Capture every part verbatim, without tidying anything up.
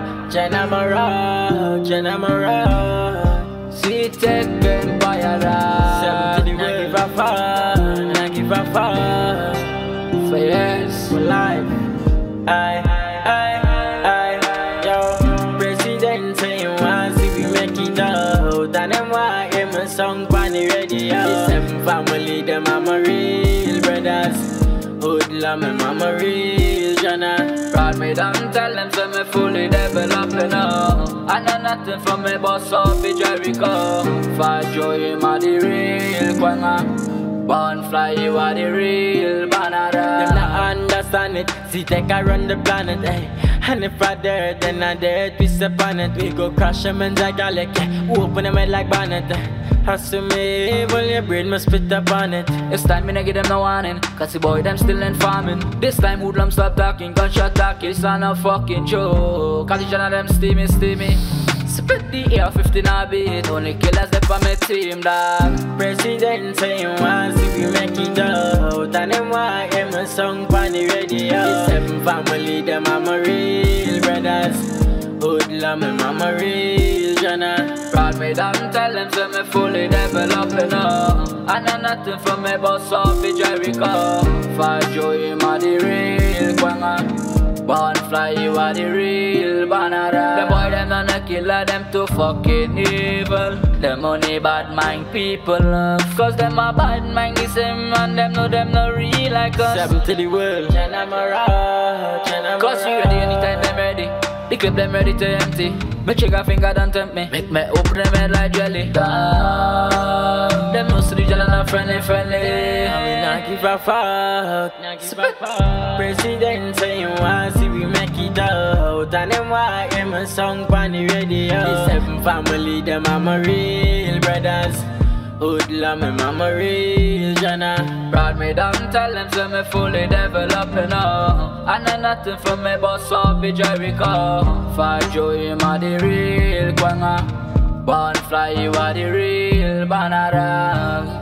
Jana, Jana Mara, Jana Mara. See taken by a seven to the way. Give a fuck, not give a fuck. For yes, for life. I, I, I, yo. President saying once if we make it out, and them why I'm a song on the radio. The seven family, them mama real brothers. Hoodlum and mama real Jana. Brought me down, tell them so me fully developed now. I know nothing from me boss off the Jericho. Fight joy, him a the real Kwanga. Born fly, you are the real banana. Them not understand it, see take I run the planet, hey. And if I dare, then I dare twist upon it. We go crush them and Zagalic, open them head like bonnet. Hustle me, evil, your brain must spit upon it. It's time me to give them no warning, cause the boy them still informing. This time hoodlum stop talking, gunshot talk, it's not a fucking joke. Cause each one of them steamy, steamy. Split the air fifteen a beat, only killers left on my team, dog. President saying once if you make it out, and them why I'm a song on the radio. The seven family, them mama real brothers. Hoodlum and mama real Jana. Brought me down, tell them so me fully developed now. I know nothing from me boss off the Jericho. Fight joy, him a the real Kwanga. Born fly, you are the real banana. The boy them not a killer, them too fucking evil. Them only bad mind people love. Cause them a bad mind the same, and them know them not real like us. Seven to the world, Jana Mara, Jana Mara. Cause we ready anytime them ready. The clip them ready to empty. Me trigger finger don't tempt me. Make me open them head like jelly. Damn. Them no see the not friendly, friendly. Me not give a fuck, not give a fuck. President saying once if we make it out, and them why I'm a song on the radio. The seven family, them mama real brothers. Hoodlum and mama real Jana. Brought me down, tell them so me fully developed now. I know nothing from me boss off the Jericho. Fight joy, him a the real Kwanga. Born fly, you are the real banana.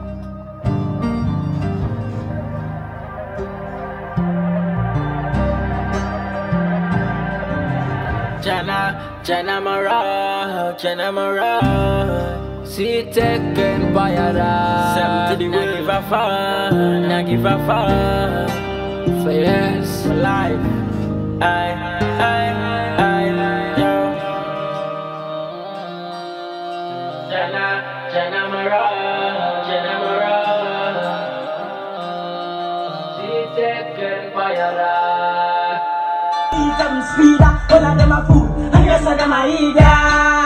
Jana, Jana Mara, Jana Mara. See taken by a seven to the way. Give a fuck, not give a fuck. For yes, for life. I, I, I, yo. Jana, Jana Mara, Jana Mara. See taken by a Eat them speeder, all of them a fool, and the rest of them a idiot.